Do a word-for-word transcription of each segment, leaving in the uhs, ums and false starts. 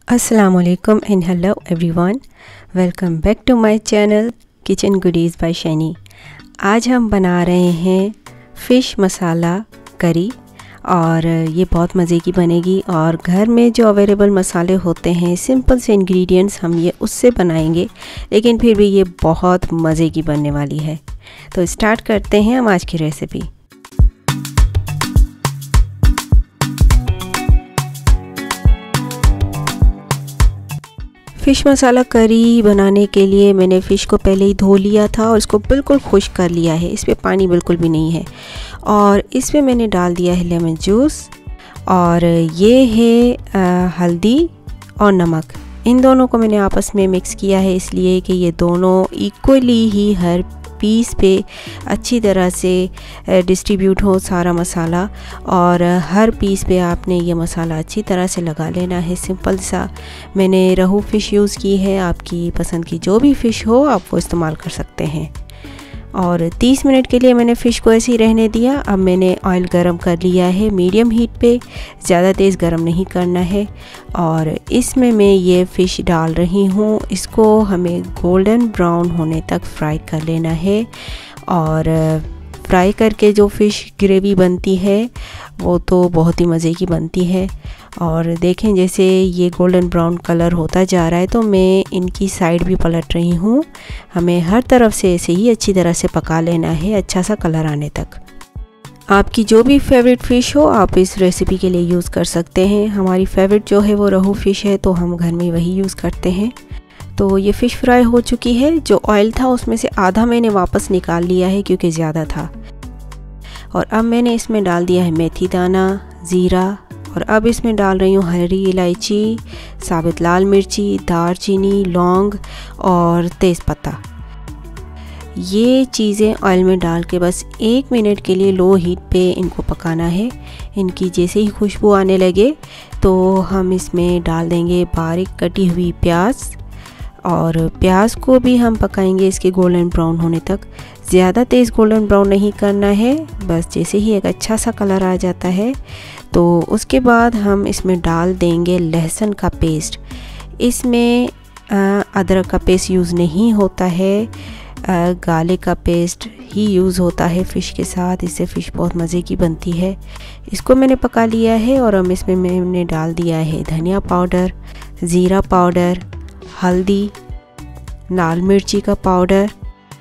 Assalamualaikum and hello everyone, welcome back to my channel kitchen goodies by Shaini. आज हम बना रहे हैं फ़िश मसाला करी और ये बहुत मज़े की बनेगी। और घर में जो अवेलेबल मसाले होते हैं, सिंपल से इंग्रेडिएंट्स, हम ये उससे बनाएंगे, लेकिन फिर भी ये बहुत मज़े की बनने वाली है। तो स्टार्ट करते हैं हम आज की रेसिपी। फ़िश मसाला करी बनाने के लिए मैंने फ़िश को पहले ही धो लिया था और इसको बिल्कुल खुश्क कर लिया है। इस पर पानी बिल्कुल भी नहीं है और इसमें मैंने डाल दिया है लेमन जूस और ये है आ, हल्दी और नमक। इन दोनों को मैंने आपस में मिक्स किया है इसलिए कि ये दोनों इक्वली ही हर पीस पे अच्छी तरह से डिस्ट्रीब्यूट हो सारा मसाला, और हर पीस पे आपने ये मसाला अच्छी तरह से लगा लेना है। सिंपल सा मैंने रहू फ़िश यूज़ की है, आपकी पसंद की जो भी फ़िश हो आप वो इस्तेमाल कर सकते हैं। और तीस मिनट के लिए मैंने फ़िश को ऐसे ही रहने दिया। अब मैंने ऑयल गरम कर लिया है मीडियम हीट पे, ज़्यादा तेज़ गरम नहीं करना है। और इसमें मैं ये फ़िश डाल रही हूँ। इसको हमें गोल्डन ब्राउन होने तक फ्राई कर लेना है। और फ्राई करके जो फ़िश ग्रेवी बनती है वो तो बहुत ही मज़े की बनती है। और देखें जैसे ये गोल्डन ब्राउन कलर होता जा रहा है तो मैं इनकी साइड भी पलट रही हूँ। हमें हर तरफ से ऐसे ही अच्छी तरह से पका लेना है, अच्छा सा कलर आने तक। आपकी जो भी फेवरेट फ़िश हो आप इस रेसिपी के लिए यूज़ कर सकते हैं। हमारी फेवरेट जो है वो रहू फ़िश है तो हम घर में वही यूज़ करते हैं। तो ये फ़िश फ्राई हो चुकी है। जो ऑयल था उसमें से आधा मैंने वापस निकाल लिया है क्योंकि ज़्यादा था। और अब मैंने इसमें डाल दिया है मेथी दाना, ज़ीरा, और अब इसमें डाल रही हूँ हरी इलायची, साबुत लाल मिर्ची, दालचीनी, लौंग और तेज़पत्ता। ये चीज़ें ऑयल में डाल के बस एक मिनट के लिए लो हीट पे इनको पकाना है। इनकी जैसे ही खुशबू आने लगे तो हम इसमें डाल देंगे बारीक कटी हुई प्याज, और प्याज को भी हम पकाएंगे इसके गोल्डन ब्राउन होने तक। ज़्यादा तेज़ गोल्डन ब्राउन नहीं करना है, बस जैसे ही एक अच्छा सा कलर आ जाता है तो उसके बाद हम इसमें डाल देंगे लहसुन का पेस्ट। इसमें अदरक का पेस्ट यूज़ नहीं होता है, गार्लिक का पेस्ट ही यूज़ होता है फ़िश के साथ। इससे फ़िश बहुत मज़े की बनती है। इसको मैंने पका लिया है और अब इसमें मैंने डाल दिया है धनिया पाउडर, ज़ीरा पाउडर, हल्दी, लाल मिर्ची का पाउडर,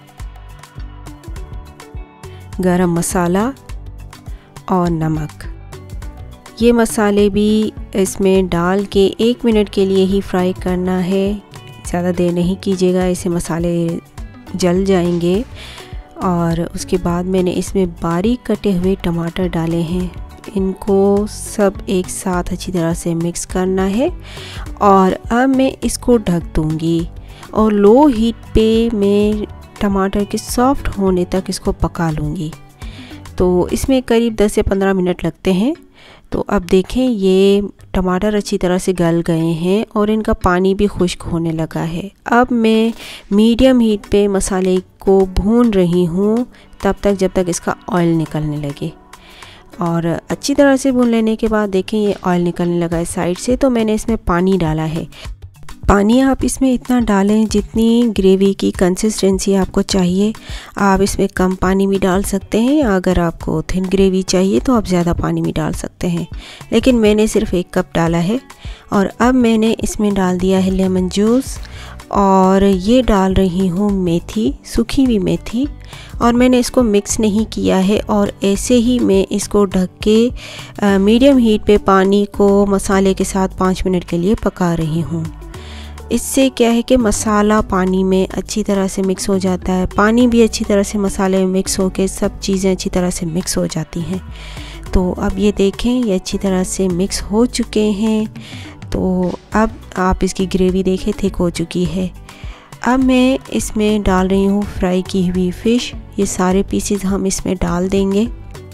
गरम मसाला और नमक। ये मसाले भी इसमें डाल के एक मिनट के लिए ही फ्राई करना है, ज़्यादा देर नहीं कीजिएगा, ऐसे मसाले जल जाएंगे। और उसके बाद मैंने इसमें बारीक कटे हुए टमाटर डाले हैं। इनको सब एक साथ अच्छी तरह से मिक्स करना है और अब मैं इसको ढक दूँगी और लो हीट पे मैं टमाटर के सॉफ्ट होने तक इसको पका लूँगी। तो इसमें करीब दस से पंद्रह मिनट लगते हैं। तो अब देखें ये टमाटर अच्छी तरह से गल गए हैं और इनका पानी भी खुश्क होने लगा है। अब मैं मीडियम हीट पे मसाले को भून रही हूँ तब तक जब तक इसका ऑयल निकलने लगे। और अच्छी तरह से भून लेने के बाद देखें ये ऑयल निकलने लगा है साइड से, तो मैंने इसमें पानी डाला है। पानी आप इसमें इतना डालें जितनी ग्रेवी की कंसिस्टेंसी आपको चाहिए। आप इसमें कम पानी भी डाल सकते हैं, अगर आपको थिन ग्रेवी चाहिए तो आप ज़्यादा पानी भी डाल सकते हैं, लेकिन मैंने सिर्फ एक कप डाला है। और अब मैंने इसमें डाल दिया है लेमन जूस और ये डाल रही हूँ मेथी, सूखी हुई मेथी, और मैंने इसको मिक्स नहीं किया है और ऐसे ही मैं इसको ढक के मीडियम हीट पे पानी को मसाले के साथ पाँच मिनट के लिए पका रही हूँ। इससे क्या है कि मसाला पानी में अच्छी तरह से मिक्स हो जाता है, पानी भी अच्छी तरह से मसाले में मिक्स होके सब चीज़ें अच्छी तरह से मिक्स हो जाती हैं। तो अब ये देखें ये अच्छी तरह से मिक्स हो चुके हैं। तो अब आप इसकी ग्रेवी देखें थिक हो चुकी है। अब मैं इसमें डाल रही हूँ फ्राई की हुई फ़िश। ये सारे पीसेस हम इसमें डाल देंगे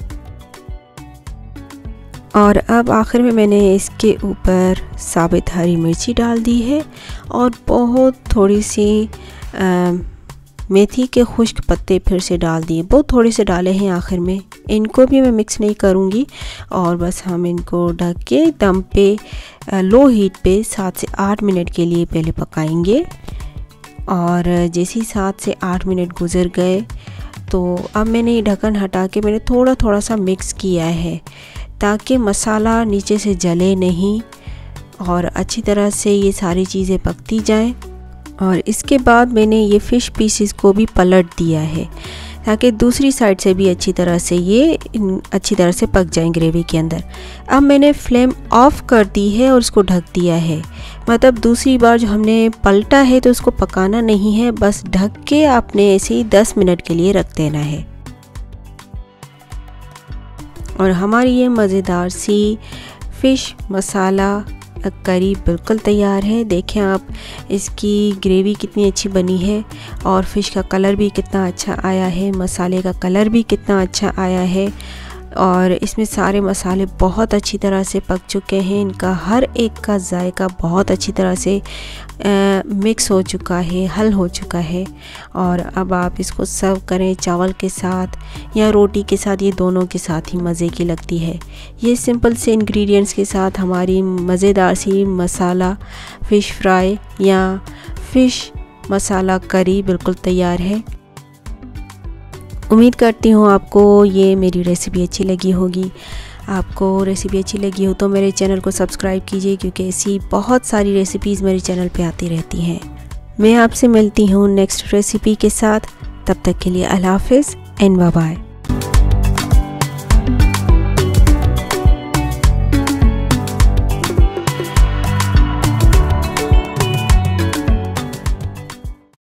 और अब आखिर में मैंने इसके ऊपर साबुत हरी मिर्ची डाल दी है और बहुत थोड़ी सी मेथी के खुश्क पत्ते फिर से डाल दिए, बहुत थोड़े से डाले हैं आखिर में। इनको भी मैं मिक्स नहीं करूँगी और बस हम इनको ढक के दम पे लो हीट पे सात से आठ मिनट के लिए पहले पकाएंगे। और जैसे ही सात से आठ मिनट गुज़र गए तो अब मैंने ढक्कन हटा के मैंने थोड़ा थोड़ा सा मिक्स किया है ताकि मसाला नीचे से जले नहीं और अच्छी तरह से ये सारी चीज़ें पकती जाएं। और इसके बाद मैंने ये फ़िश पीसेस को भी पलट दिया है ताकि दूसरी साइड से भी अच्छी तरह से ये अच्छी तरह से पक जाएं ग्रेवी के अंदर। अब मैंने फ्लेम ऑफ कर दी है और इसको ढक दिया है, मतलब दूसरी बार जो हमने पलटा है तो उसको पकाना नहीं है, बस ढक के आपने ऐसे ही दस मिनट के लिए रख देना है। और हमारी ये मज़ेदार सी फ़िश मसाला करी बिल्कुल तैयार है। देखें आप इसकी ग्रेवी कितनी अच्छी बनी है और फ़िश का कलर भी कितना अच्छा आया है, मसाले का कलर भी कितना अच्छा आया है और इसमें सारे मसाले बहुत अच्छी तरह से पक चुके हैं। इनका हर एक का जायका बहुत अच्छी तरह से आ, मिक्स हो चुका है, हल हो चुका है। और अब आप इसको सर्व करें चावल के साथ या रोटी के साथ, ये दोनों के साथ ही मज़े की लगती है। ये सिंपल से इंग्रेडिएंट्स के साथ हमारी मज़ेदार सी मसाला फ़िश फ्राई या फ़िश मसाला करी बिल्कुल तैयार है। उम्मीद करती हूँ आपको ये मेरी रेसिपी अच्छी लगी होगी। आपको रेसिपी अच्छी लगी हो तो मेरे चैनल को सब्सक्राइब कीजिए क्योंकि ऐसी बहुत सारी रेसिपीज़ मेरे चैनल पे आती रहती हैं। मैं आपसे मिलती हूँ नेक्स्ट रेसिपी के साथ, तब तक के लिए अल्लाह हाफ़िज़ एंड बाय बाय।